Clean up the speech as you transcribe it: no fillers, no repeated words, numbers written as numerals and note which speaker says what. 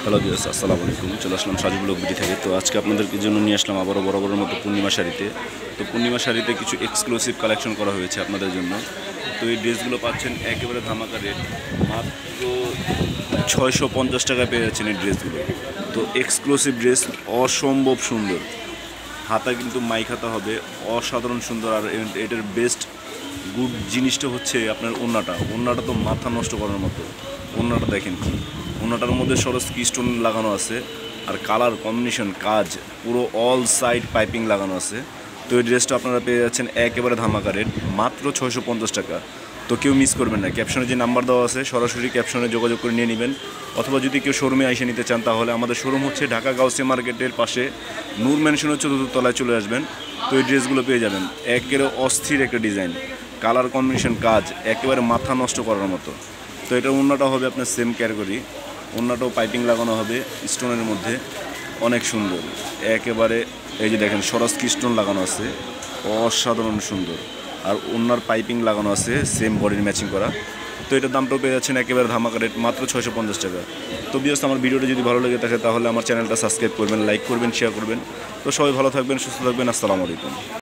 Speaker 1: Hello viewers, আসসালামু আলাইকুম। চলে আসলাম সাজু ব্লগ ভিডি থেকে। তো আজকে আপনাদেরকে জন্য নিয়ে আসলাম আবারও বরাবরের মতো পূর্ণিমা শাড়িতে। তো পূর্ণিমা শাড়িতে কিছু এক্সক্লুসিভ কালেকশন করা হয়েছে আপনাদের জন্য। তো এই ড্রেসগুলো পাচ্ছেন একেবারে ধামাকা রেট, মাত্র 650 টাকায় পেয়ে যাচ্ছেন এই ড্রেসগুলো। তো এক্সক্লুসিভ ড্রেস, অসম্ভব সুন্দর। হাতা কিন্তু মাইক হাতা হবে, অসাধারণ সুন্দর। আর এটার বেস্ট গুড জিনিসটা হচ্ছে আপনার ওড়নাটা তো মাথা নষ্ট করার মতো। ওড়নাটা দেখেন কি, ওড়নাটার মধ্যে সরস্কি স্টোন লাগানো আছে, আর কালার কম্বিনেশন কাজ পুরো অল সাইড পাইপিং লাগানো আছে। তো এই ড্রেসটা আপনারা পেয়ে যাচ্ছেন একেবারে ধামাকা রেট, মাত্র 650 টাকা। তো কেউ মিস করবেন না। ক্যাপশনে যে নাম্বার দেওয়া আছে সরাসরি ক্যাপশনে যোগাযোগ করে নিয়ে নেবেন, অথবা যদি কেউ শোরুমে এসে নিতে চান তাহলে আমাদের শোরুম হচ্ছে ঢাকা গাউসিয়া মার্কেটের পাশে নূর ম্যানশনের 4th তলায় চলে আসবেন। তো এই ড্রেসগুলো পেয়ে যাবেন, একেবারে অস্থির একটা ডিজাইন, কালার কম্বিনেশন কাজ একেবারে মাথা নষ্ট করার মতো। তো এটার ওড়নাটা হবে আপনার সেম ক্যাটাগরি, ওড়নাটাও পাইপিং লাগানো হবে স্টোনের মধ্যে, অনেক সুন্দর একেবারে। এই যে দেখেন সরস্কি স্টোন লাগানো আছে, অসাধারণ সুন্দর। আর ওড়নার পাইপিং লাগানো আছে সেম বডির ম্যাচিং করা। তো এটার দামটাও পেয়ে যাচ্ছেন একেবারে ধামাকা রেট, মাত্র 650 টাকা। তো বিয়স আমার ভিডিওটা যদি ভালো লেগে থাকে তাহলে আমার চ্যানেলটা সাবস্ক্রাইব করবেন, লাইক করবেন, শেয়ার করবেন। তো সবাই ভালো থাকবেন, সুস্থ থাকবেন। আসসালামু আলাইকুম।